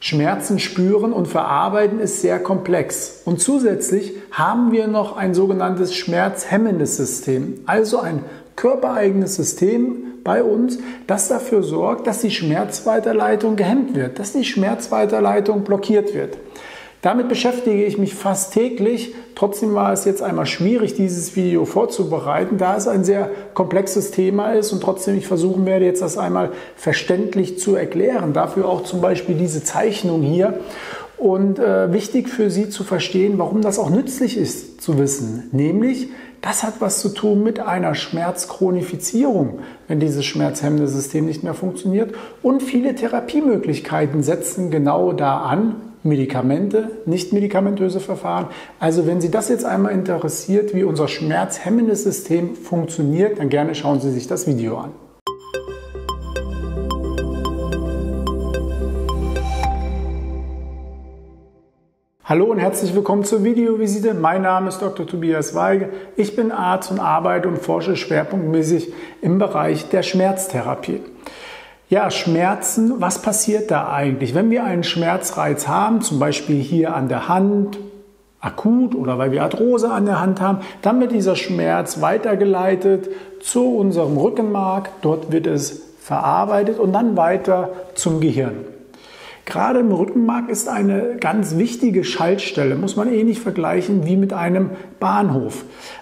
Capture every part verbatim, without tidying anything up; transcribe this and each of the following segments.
Schmerzen spüren und verarbeiten ist sehr komplex. Und zusätzlich haben wir noch ein sogenanntes schmerzhemmendes System, also ein körpereigenes System bei uns, das dafür sorgt, dass die Schmerzweiterleitung gehemmt wird, dass die Schmerzweiterleitung blockiert wird. Damit beschäftige ich mich fast täglich. Trotzdem war es jetzt einmal schwierig, dieses Video vorzubereiten, da es ein sehr komplexes Thema ist und trotzdem ich versuchen werde, jetzt das einmal verständlich zu erklären. Dafür auch zum Beispiel diese Zeichnung hier. Und äh, wichtig für Sie zu verstehen, warum das auch nützlich ist zu wissen. Nämlich, das hat was zu tun mit einer Schmerzchronifizierung, wenn dieses schmerzhemmende System nicht mehr funktioniert. Und viele Therapiemöglichkeiten setzen genau da an. Medikamente, nicht medikamentöse Verfahren. Also wenn Sie das jetzt einmal interessiert, wie unser schmerzhemmendes System funktioniert, dann gerne schauen Sie sich das Video an. Hallo und herzlich willkommen zur Videovisite. Mein Name ist Doktor Tobias Weige. Ich bin Arzt und arbeite und forsche schwerpunktmäßig im Bereich der Schmerztherapie. Ja, Schmerzen, was passiert da eigentlich? Wenn wir einen Schmerzreiz haben, zum Beispiel hier an der Hand, akut oder weil wir Arthrose an der Hand haben, dann wird dieser Schmerz weitergeleitet zu unserem Rückenmark. Dort wird es verarbeitet und dann weiter zum Gehirn. Gerade im Rückenmark ist eine ganz wichtige Schaltstelle, muss man ähnlich vergleichen wie mit einem Bahnhof.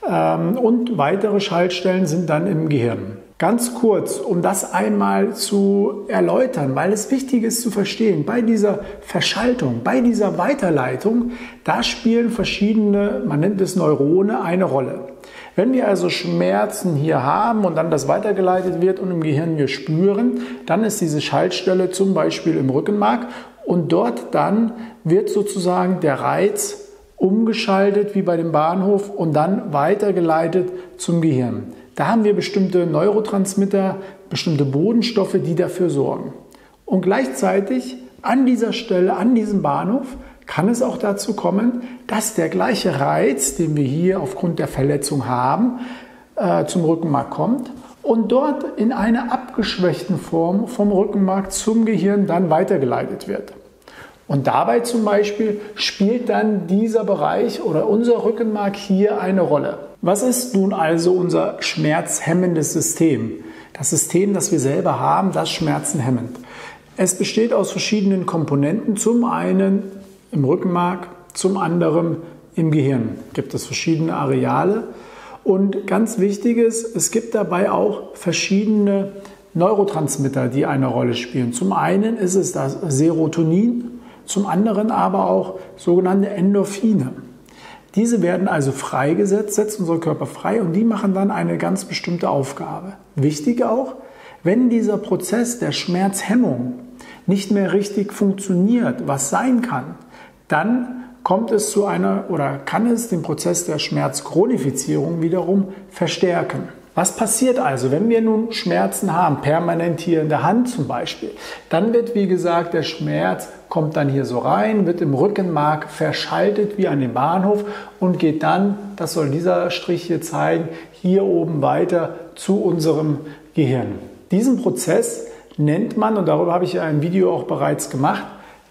Und weitere Schaltstellen sind dann im Gehirn. Ganz kurz, um das einmal zu erläutern, weil es wichtig ist zu verstehen, bei dieser Verschaltung, bei dieser Weiterleitung, da spielen verschiedene, man nennt es Neurone, eine Rolle. Wenn wir also Schmerzen hier haben und dann das weitergeleitet wird und im Gehirn wir spüren, dann ist diese Schaltstelle zum Beispiel im Rückenmark und dort dann wird sozusagen der Reiz umgeschaltet wie bei dem Bahnhof und dann weitergeleitet zum Gehirn. Da haben wir bestimmte Neurotransmitter, bestimmte Bodenstoffe, die dafür sorgen. Und gleichzeitig an dieser Stelle, an diesem Bahnhof, kann es auch dazu kommen, dass der gleiche Reiz, den wir hier aufgrund der Verletzung haben, äh, zum Rückenmark kommt und dort in einer abgeschwächten Form vom Rückenmark zum Gehirn dann weitergeleitet wird. Und dabei zum Beispiel spielt dann dieser Bereich oder unser Rückenmark hier eine Rolle. Was ist nun also unser schmerzhemmendes System? Das System, das wir selber haben, das schmerzenhemmend. Es besteht aus verschiedenen Komponenten. Zum einen im Rückenmark, zum anderen im Gehirn gibt es verschiedene Areale. Und ganz wichtig ist, es gibt dabei auch verschiedene Neurotransmitter, die eine Rolle spielen. Zum einen ist es das Serotonin, zum anderen aber auch sogenannte Endorphine. Diese werden also freigesetzt, setzt unser Körper frei und die machen dann eine ganz bestimmte Aufgabe. Wichtig auch, wenn dieser Prozess der Schmerzhemmung nicht mehr richtig funktioniert, was sein kann, dann kommt es zu einer oder kann es den Prozess der Schmerzchronifizierung wiederum verstärken. Was passiert also, wenn wir nun Schmerzen haben, permanent hier in der Hand zum Beispiel? Dann wird, wie gesagt, der Schmerz kommt dann hier so rein, wird im Rückenmark verschaltet wie an dem Bahnhof und geht dann, das soll dieser Strich hier zeigen, hier oben weiter zu unserem Gehirn. Diesen Prozess nennt man, und darüber habe ich ja ein Video auch bereits gemacht,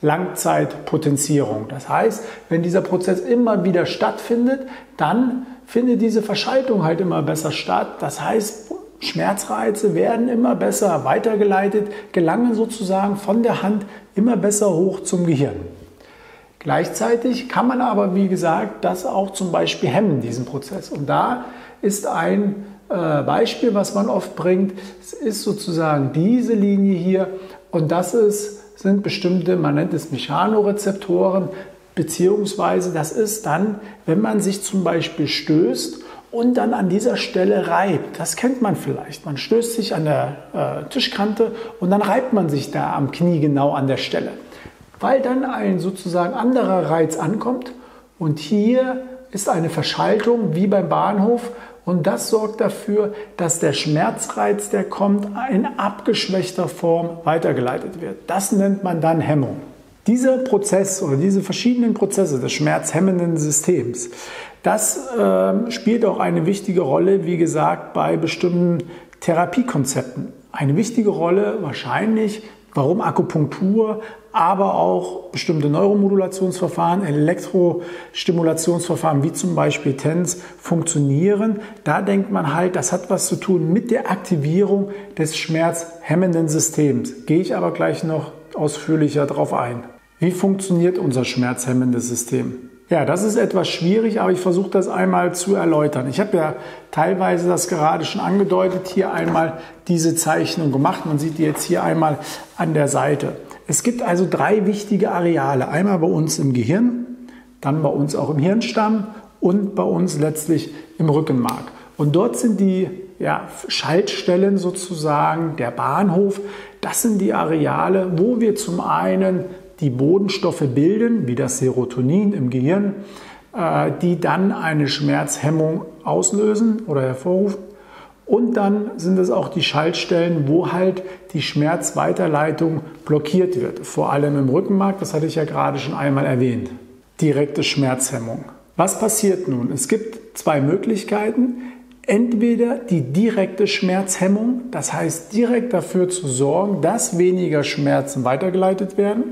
Langzeitpotenzierung. Das heißt, wenn dieser Prozess immer wieder stattfindet, dann findet diese Verschaltung halt immer besser statt. Das heißt, Schmerzreize werden immer besser weitergeleitet, gelangen sozusagen von der Hand immer besser hoch zum Gehirn. Gleichzeitig kann man aber, wie gesagt, das auch zum Beispiel hemmen, diesen Prozess. Und da ist ein äh, Beispiel, was man oft bringt, es ist sozusagen diese Linie hier und das ist, sind bestimmte, man nennt es Mechanorezeptoren, beziehungsweise das ist dann, wenn man sich zum Beispiel stößt und dann an dieser Stelle reibt. Das kennt man vielleicht. Man stößt sich an der äh, Tischkante und dann reibt man sich da am Knie genau an der Stelle. Weil dann ein sozusagen anderer Reiz ankommt und hier ist eine Verschaltung wie beim Bahnhof und das sorgt dafür, dass der Schmerzreiz, der kommt, in abgeschwächter Form weitergeleitet wird. Das nennt man dann Hemmung. Dieser Prozess oder diese verschiedenen Prozesse des schmerzhemmenden Systems, das äh, spielt auch eine wichtige Rolle, wie gesagt, bei bestimmten Therapiekonzepten. Eine wichtige Rolle wahrscheinlich, warum Akupunktur aber auch bestimmte Neuromodulationsverfahren, Elektrostimulationsverfahren wie zum Beispiel T E N S funktionieren. Da denkt man halt, das hat was zu tun mit der Aktivierung des schmerzhemmenden Systems. Gehe ich aber gleich noch ausführlicher darauf ein. Wie funktioniert unser schmerzhemmendes System? Ja, das ist etwas schwierig, aber ich versuche das einmal zu erläutern. Ich habe ja teilweise das gerade schon angedeutet, hier einmal diese Zeichnung gemacht. Man sieht die jetzt hier einmal an der Seite. Es gibt also drei wichtige Areale. Einmal bei uns im Gehirn, dann bei uns auch im Hirnstamm und bei uns letztlich im Rückenmark. Und dort sind die ja, Schaltstellen sozusagen, der Bahnhof. Das sind die Areale, wo wir zum einen die Bodenstoffe bilden, wie das Serotonin im Gehirn, die dann eine Schmerzhemmung auslösen oder hervorrufen. Und dann sind es auch die Schaltstellen, wo halt die Schmerzweiterleitung blockiert wird. Vor allem im Rückenmark, das hatte ich ja gerade schon einmal erwähnt. Direkte Schmerzhemmung. Was passiert nun? Es gibt zwei Möglichkeiten. Entweder die direkte Schmerzhemmung, das heißt direkt dafür zu sorgen, dass weniger Schmerzen weitergeleitet werden,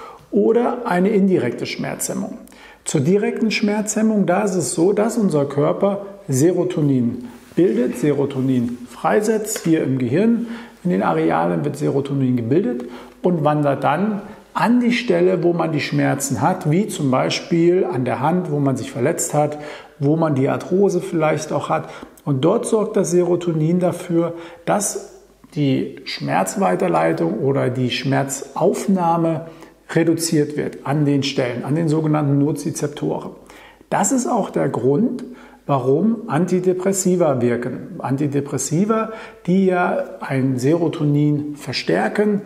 oder eine indirekte Schmerzhemmung. Zur direkten Schmerzhemmung, da ist es so, dass unser Körper Serotonin bildet, Serotonin freisetzt, hier im Gehirn, in den Arealen wird Serotonin gebildet und wandert dann an die Stelle, wo man die Schmerzen hat, wie zum Beispiel an der Hand, wo man sich verletzt hat, wo man die Arthrose vielleicht auch hat. Und dort sorgt das Serotonin dafür, dass die Schmerzweiterleitung oder die Schmerzaufnahme reduziert wird an den Stellen, an den sogenannten Nozizeptoren. Das ist auch der Grund, warum Antidepressiva wirken. Antidepressiva, die ja ein Serotonin verstärken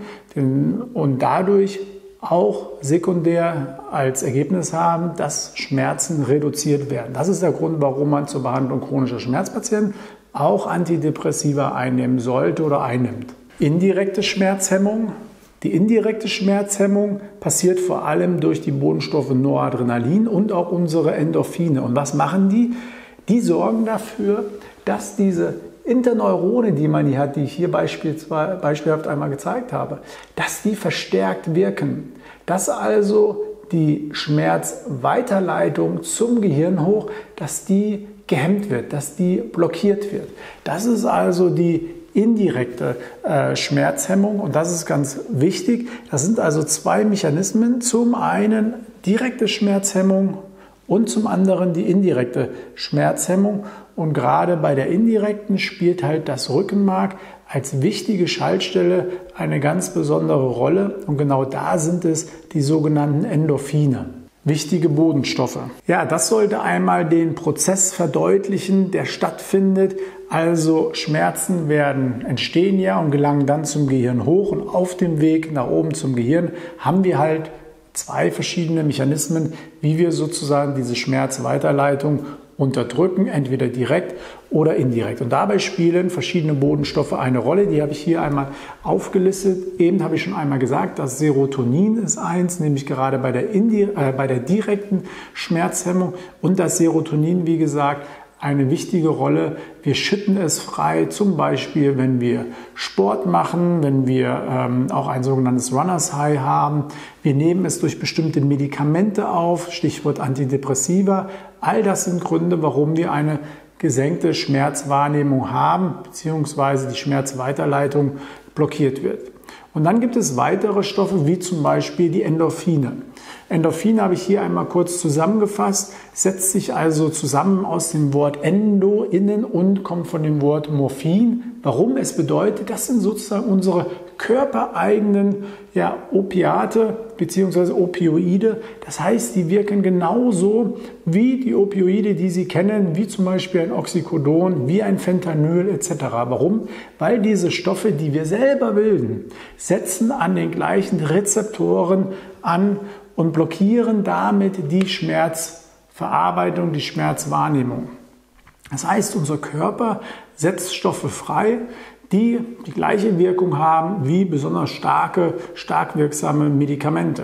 und dadurch auch sekundär als Ergebnis haben, dass Schmerzen reduziert werden. Das ist der Grund, warum man zur Behandlung chronischer Schmerzpatienten auch Antidepressiva einnehmen sollte oder einnimmt. Indirekte Schmerzhemmung. Die indirekte Schmerzhemmung passiert vor allem durch die Bodenstoffe Noradrenalin und auch unsere Endorphine. Und was machen die? Die sorgen dafür, dass diese Interneurone, die man hier hat, die ich hier beispielhaft einmal gezeigt habe, dass die verstärkt wirken. Dass also die Schmerzweiterleitung zum Gehirn hoch, dass die gehemmt wird, dass die blockiert wird. Das ist also die indirekte äh, Schmerzhemmung und das ist ganz wichtig. Das sind also zwei Mechanismen. Zum einen direkte Schmerzhemmung und zum anderen die indirekte Schmerzhemmung. Und gerade bei der indirekten spielt halt das Rückenmark als wichtige Schaltstelle eine ganz besondere Rolle. Und genau da sind es die sogenannten Endorphine. Wichtige Bodenstoffe. Ja, das sollte einmal den Prozess verdeutlichen, der stattfindet. Also Schmerzen werden entstehen ja und gelangen dann zum Gehirn hoch und auf dem Weg nach oben zum Gehirn haben wir halt zwei verschiedene Mechanismen, wie wir sozusagen diese Schmerzweiterleitung unterdrücken, entweder direkt oder indirekt. Und dabei spielen verschiedene Bodenstoffe eine Rolle. Die habe ich hier einmal aufgelistet. Eben habe ich schon einmal gesagt, das Serotonin ist eins, nämlich gerade bei der, Indi- äh, bei der direkten Schmerzhemmung. Und das Serotonin, wie gesagt, eine wichtige Rolle. Wir schütten es frei, zum Beispiel, wenn wir Sport machen, wenn wir ähm, auch ein sogenanntes Runners High haben. Wir nehmen es durch bestimmte Medikamente auf, Stichwort Antidepressiva. All das sind Gründe, warum wir eine gesenkte Schmerzwahrnehmung haben, beziehungsweise die Schmerzweiterleitung blockiert wird. Und dann gibt es weitere Stoffe, wie zum Beispiel die Endorphine. Endorphine habe ich hier einmal kurz zusammengefasst, setzt sich also zusammen aus dem Wort Endo, innen und kommt von dem Wort Morphin. Warum? Es bedeutet, das sind sozusagen unsere körpereigenen ja, Opiate bzw. Opioide. Das heißt, die wirken genauso wie die Opioide, die Sie kennen, wie zum Beispiel ein Oxycodon, wie ein Fentanyl et cetera. Warum? Weil diese Stoffe, die wir selber bilden, setzen an den gleichen Rezeptoren an und blockieren damit die Schmerzverarbeitung, die Schmerzwahrnehmung. Das heißt, unser Körper setzt Stoffe frei, die die gleiche Wirkung haben wie besonders starke, stark wirksame Medikamente.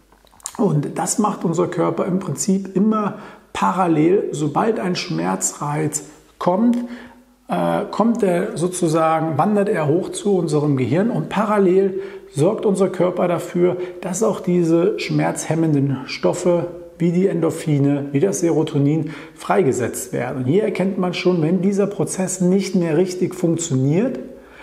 Und das macht unser Körper im Prinzip immer parallel. Sobald ein Schmerzreiz kommt, äh, kommt er sozusagen, wandert er hoch zu unserem Gehirn und parallel sorgt unser Körper dafür, dass auch diese schmerzhemmenden Stoffe wie die Endorphine, wie das Serotonin freigesetzt werden. Und hier erkennt man schon, wenn dieser Prozess nicht mehr richtig funktioniert,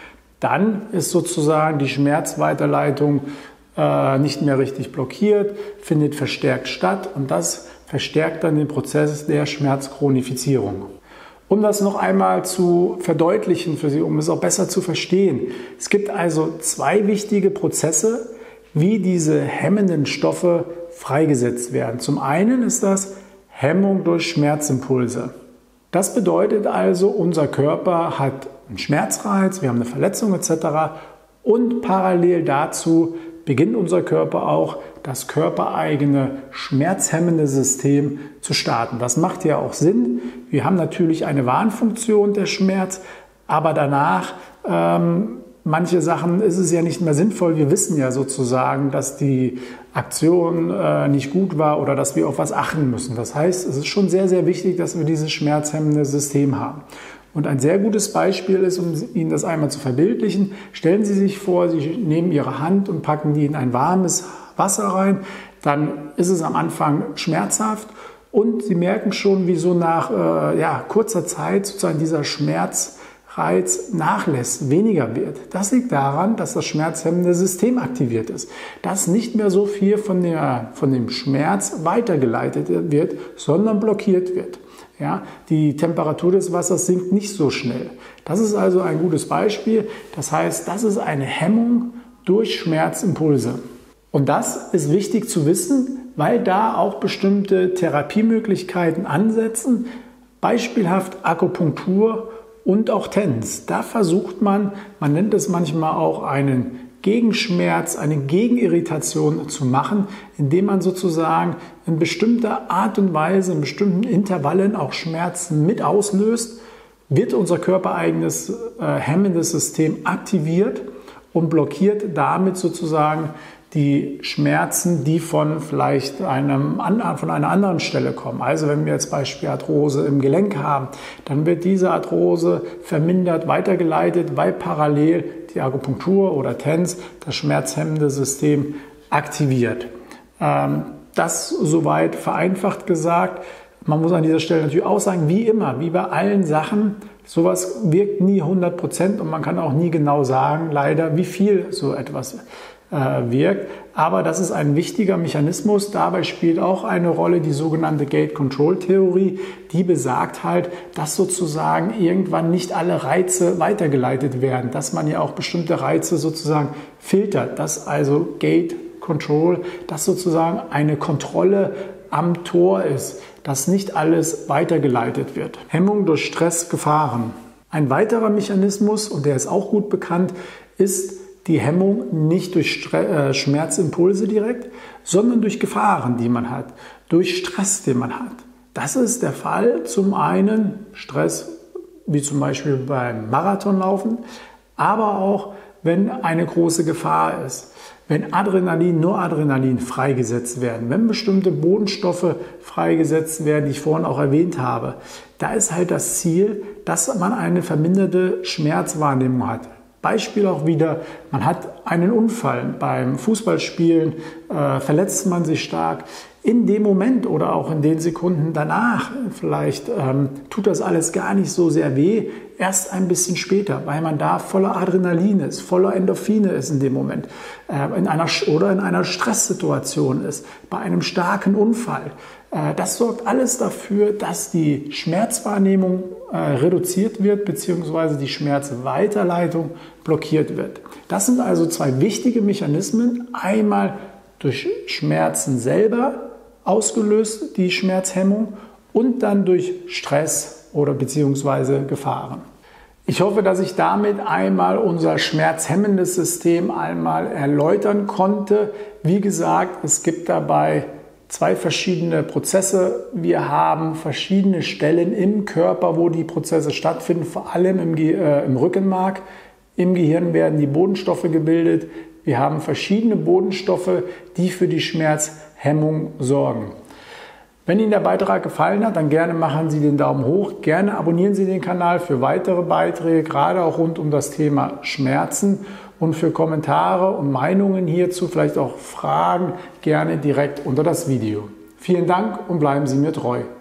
dann ist sozusagen die Schmerzweiterleitung äh, nicht mehr richtig blockiert, findet verstärkt statt und das verstärkt dann den Prozess der Schmerzchronifizierung. Um das noch einmal zu verdeutlichen für Sie, um es auch besser zu verstehen. Es gibt also zwei wichtige Prozesse, wie diese hemmenden Stoffe freigesetzt werden. Zum einen ist das Hemmung durch Schmerzimpulse. Das bedeutet also, unser Körper hat einen Schmerzreiz, wir haben eine Verletzung et cetera. Und parallel dazu beginnt unser Körper auch, das körpereigene schmerzhemmende System zu starten. Das macht ja auch Sinn. Wir haben natürlich eine Warnfunktion der Schmerz, aber danach, ähm, manche Sachen ist es ja nicht mehr sinnvoll. Wir wissen ja sozusagen, dass die Aktion äh, nicht gut war oder dass wir auf was achten müssen. Das heißt, es ist schon sehr, sehr wichtig, dass wir dieses schmerzhemmende System haben. Und ein sehr gutes Beispiel ist, um Ihnen das einmal zu verbildlichen, stellen Sie sich vor, Sie nehmen Ihre Hand und packen die in ein warmes Wasser rein, dann ist es am Anfang schmerzhaft und Sie merken schon, wie so nach äh, ja, kurzer Zeit sozusagen dieser Schmerzreiz nachlässt, weniger wird. Das liegt daran, dass das schmerzhemmende System aktiviert ist, dass nicht mehr so viel von, der, von dem Schmerz weitergeleitet wird, sondern blockiert wird. Ja, die Temperatur des Wassers sinkt nicht so schnell. Das ist also ein gutes Beispiel. Das heißt, das ist eine Hemmung durch Schmerzimpulse. Und das ist wichtig zu wissen, weil da auch bestimmte Therapiemöglichkeiten ansetzen, beispielhaft Akupunktur und auch T E N S. Da versucht man, man nennt es manchmal auch einen Gegenschmerz, eine Gegenirritation zu machen, indem man sozusagen in bestimmter Art und Weise, in bestimmten Intervallen auch Schmerzen mit auslöst, wird unser körpereigenes äh, hemmendes System aktiviert und blockiert damit sozusagen die Schmerzen, die von vielleicht einem, von einer anderen Stelle kommen. Also wenn wir jetzt Beispiel Arthrose im Gelenk haben, dann wird diese Arthrose vermindert weitergeleitet, weil parallel die Akupunktur oder T E N S das schmerzhemmende System aktiviert. Das soweit vereinfacht gesagt. Man muss an dieser Stelle natürlich auch sagen, wie immer, wie bei allen Sachen, sowas wirkt nie hundert Prozent und man kann auch nie genau sagen, leider, wie viel so etwas wirkt. Aber das ist ein wichtiger Mechanismus. Dabei spielt auch eine Rolle die sogenannte Gate-Control-Theorie. Die besagt halt, dass sozusagen irgendwann nicht alle Reize weitergeleitet werden, dass man ja auch bestimmte Reize sozusagen filtert, dass also Gate-Control, dass sozusagen eine Kontrolle am Tor ist, dass nicht alles weitergeleitet wird. Hemmung durch Stress, Gefahren. Ein weiterer Mechanismus, und der ist auch gut bekannt, ist die Hemmung nicht durch Schmerzimpulse direkt, sondern durch Gefahren, die man hat, durch Stress, den man hat. Das ist der Fall, zum einen Stress, wie zum Beispiel beim Marathonlaufen, aber auch, wenn eine große Gefahr ist, wenn Adrenalin, Noradrenalin freigesetzt werden, wenn bestimmte Botenstoffe freigesetzt werden, die ich vorhin auch erwähnt habe. Da ist halt das Ziel, dass man eine verminderte Schmerzwahrnehmung hat. Beispiel auch wieder, man hat einen Unfall beim Fußballspielen, äh, verletzt man sich stark. In dem Moment oder auch in den Sekunden danach vielleicht ähm, tut das alles gar nicht so sehr weh, erst ein bisschen später, weil man da voller Adrenalin ist, voller Endorphine ist in dem Moment, äh, in einer, oder in einer Stresssituation ist, bei einem starken Unfall. Äh, das sorgt alles dafür, dass die Schmerzwahrnehmung äh, reduziert wird, beziehungsweise die Schmerzweiterleitung blockiert wird. Das sind also zwei wichtige Mechanismen. Einmal durch Schmerzen selber ausgelöst, die Schmerzhemmung, und dann durch Stress oder beziehungsweise Gefahren. Ich hoffe, dass ich damit einmal unser schmerzhemmendes System einmal erläutern konnte. Wie gesagt, es gibt dabei zwei verschiedene Prozesse. Wir haben verschiedene Stellen im Körper, wo die Prozesse stattfinden, vor allem im, äh, im Rückenmark. Im Gehirn werden die Botenstoffe gebildet. Wir haben verschiedene Botenstoffe, die für die Schmerzhemmung sorgen. Wenn Ihnen der Beitrag gefallen hat, dann gerne machen Sie den Daumen hoch. Gerne abonnieren Sie den Kanal für weitere Beiträge, gerade auch rund um das Thema Schmerzen. und für Kommentare und Meinungen hierzu, vielleicht auch Fragen, gerne direkt unter das Video. Vielen Dank und bleiben Sie mir treu.